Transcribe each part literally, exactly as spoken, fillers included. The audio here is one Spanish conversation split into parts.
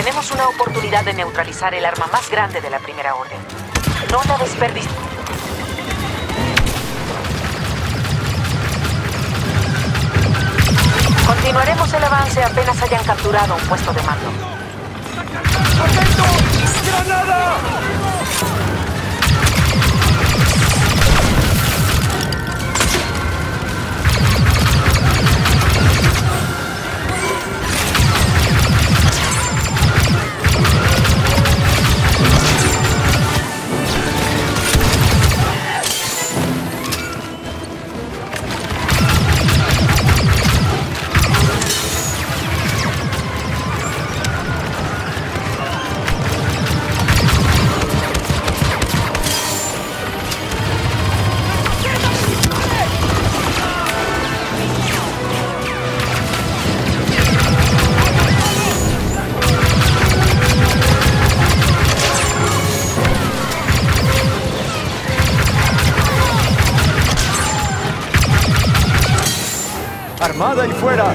Tenemos una oportunidad de neutralizar el arma más grande de la Primera Orden. No la desperdicies. Continuaremos el avance apenas hayan capturado un puesto de mando. ¡Atento! ¡Granada! ¡Armada y fuera!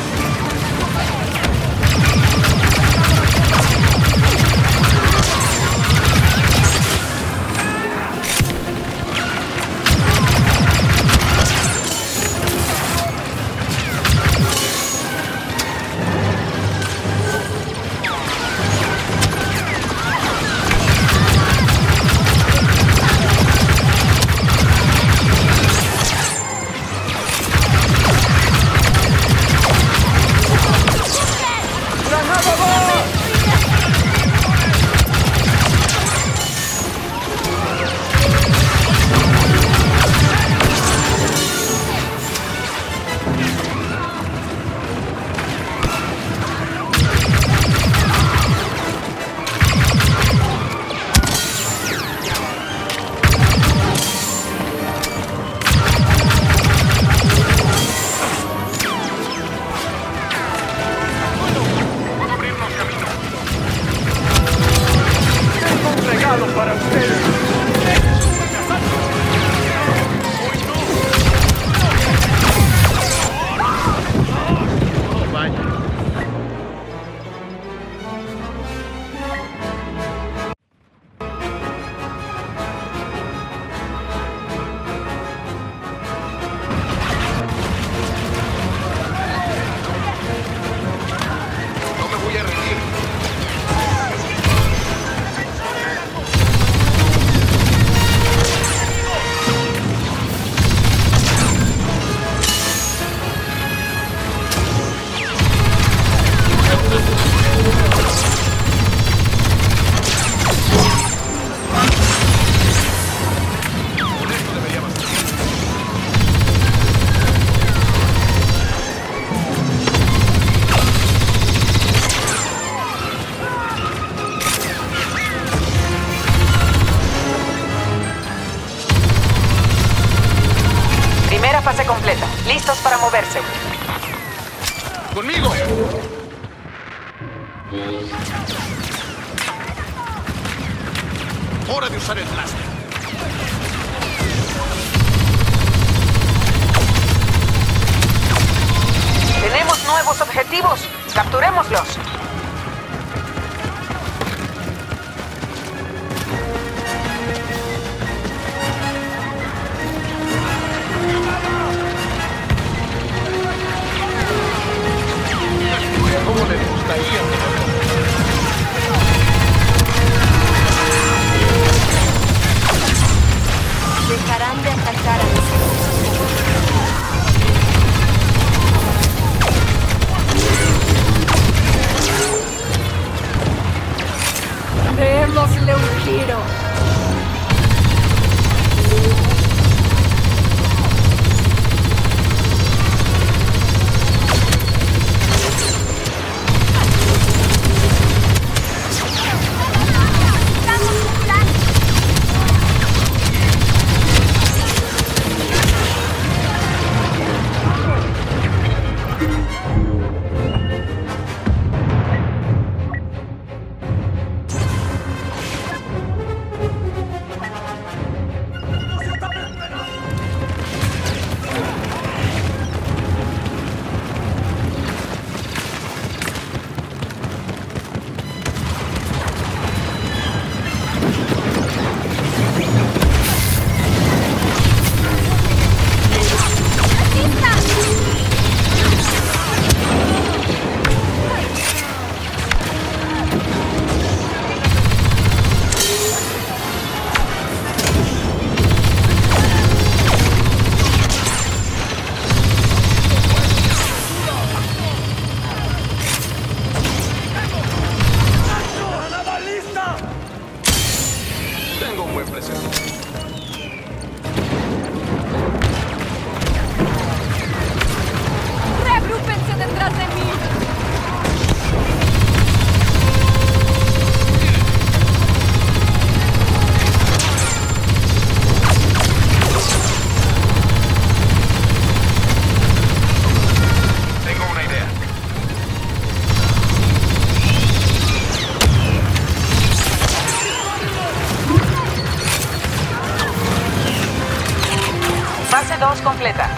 Para ustedes. Oh, vaya. No me voy a rendir. Fase completa. Listos para moverse. ¡Conmigo! Hora de usar el blaster. Tenemos nuevos objetivos. Capturémoslos. ¿Cómo le gustaría? Dejarán de atacar a nosotros. Démosle un giro. completa.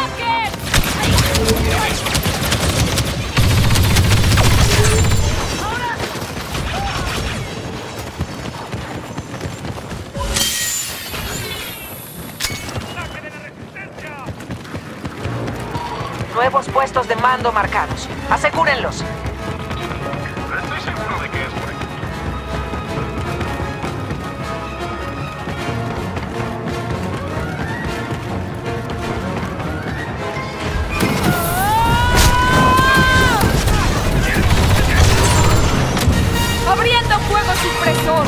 Nuevos puestos de mando marcados. Asegúrenlos. Estoy seguro de que es por aquí. ¡Abriendo fuego supresor!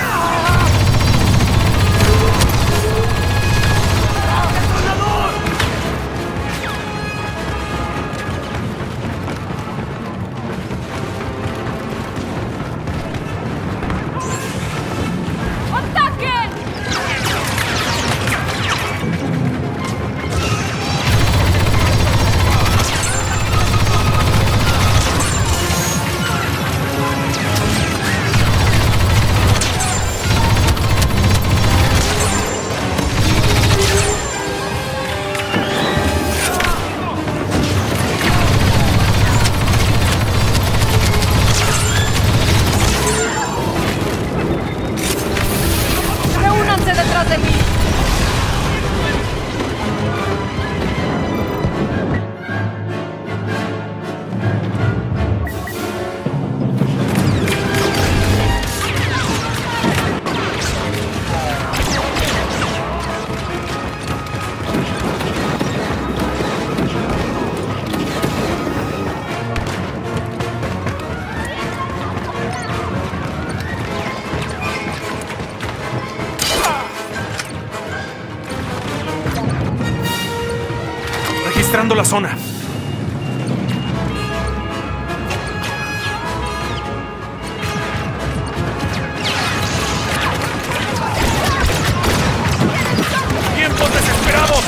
¡Detrás de mí! Registrando la zona. ¡Tiempos desesperados!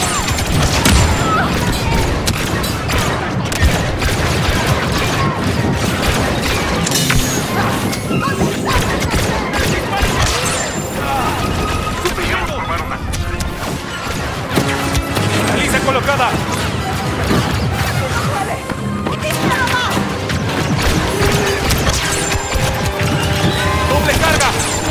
¡Baliza colocada! ¡Doble carga!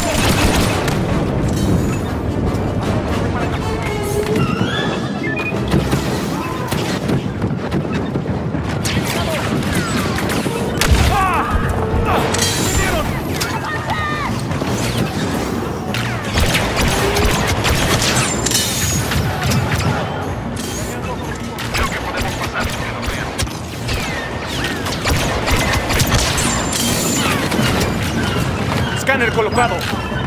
¡Ah! ¡Ah! ¡Me dieron! Creo que podemos pasar sin que nos vean. Escáner colocado.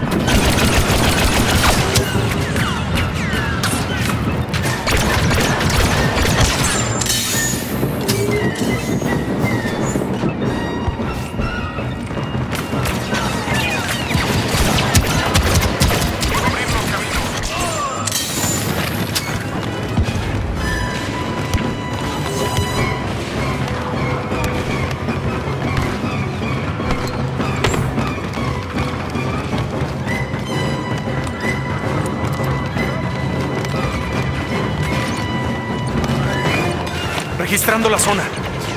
Registrando la zona.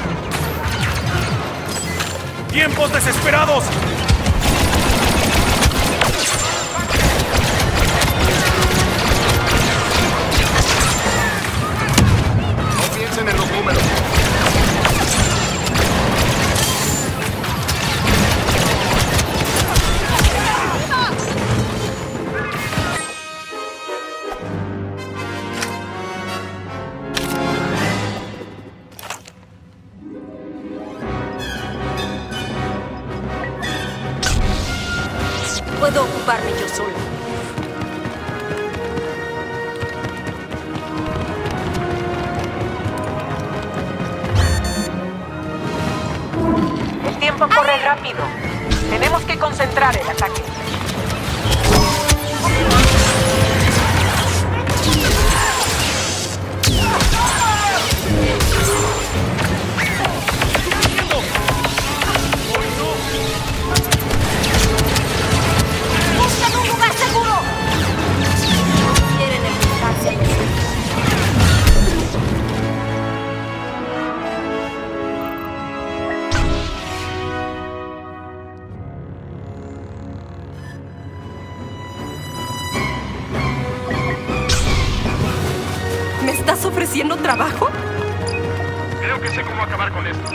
¡Tiempos desesperados! No piensen en los números. Puedo ocuparme yo sola. El tiempo corre rápido. Tenemos que concentrar el ataque. ¡Buscan un lugar seguro! Quieren enfrentarse a nosotros. ofreciendo trabajo? Creo que sé cómo acabar con esto.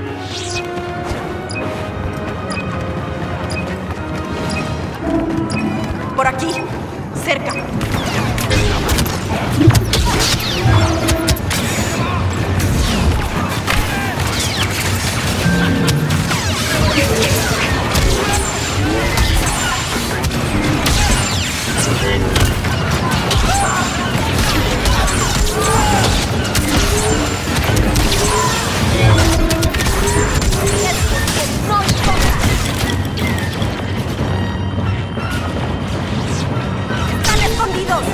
Por aquí, cerca. ¡Están escondidos!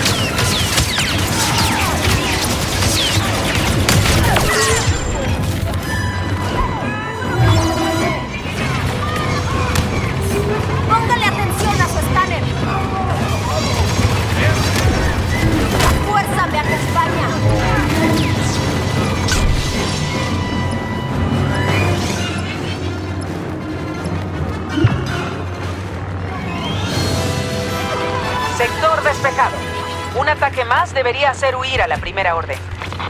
¡Póngale atención a su escáner! ¡La fuerza me acompaña! Sector despejado. Un ataque más debería hacer huir a la primera orden.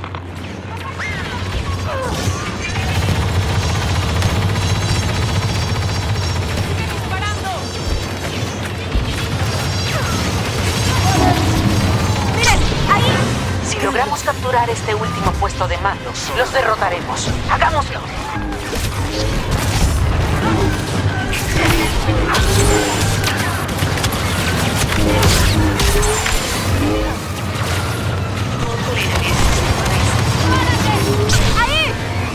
¡Miren! ¡Ahí! Si logramos capturar este último puesto de mando, los derrotaremos. ¡Hagámoslo! ¡Ahí!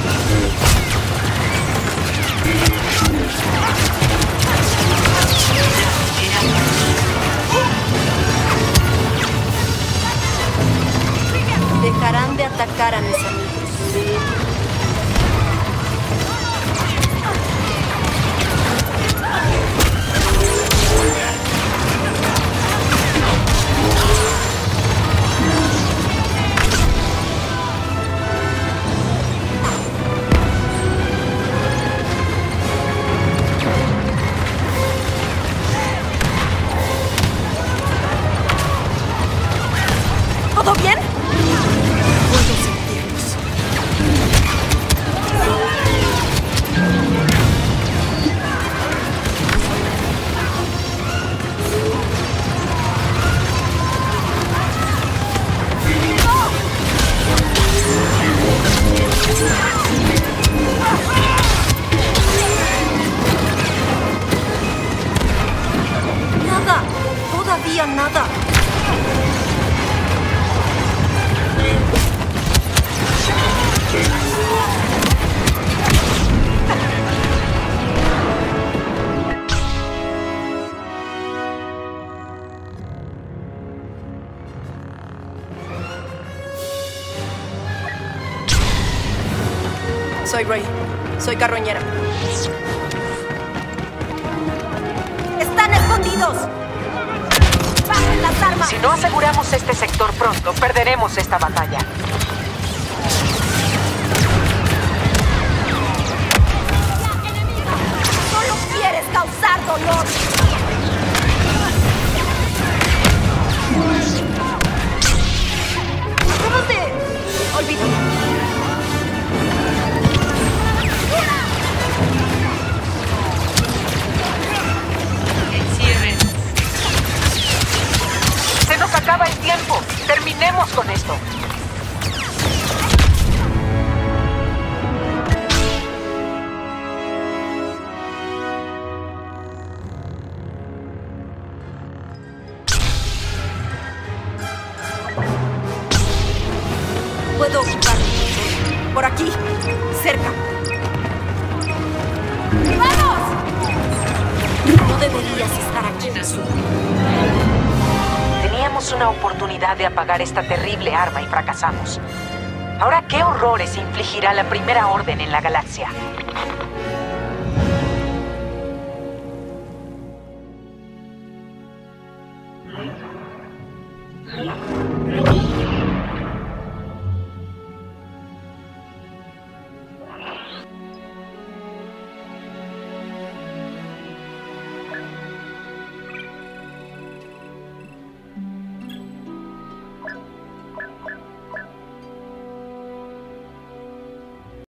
Dejarán de atacar a mis amigos. ¿Todo bien? Puedo sentirlos. Nada. Todavía nada. Soy Rey. Soy carroñera. ¡Están escondidos! ¡Bajen las armas! Si no aseguramos este sector pronto, perderemos esta batalla. ¡Solo quieres causar dolor! ¡Acabas de... olvídalo! ¡Se nos acaba el tiempo! ¡Terminemos con esto! Puedo ocuparlo. Por aquí, cerca. ¡Vamos! No deberías estar aquí. Teníamos una oportunidad de apagar esta terrible arma y fracasamos. Ahora, ¿qué horrores infligirá la Primera Orden en la galaxia? Yeah.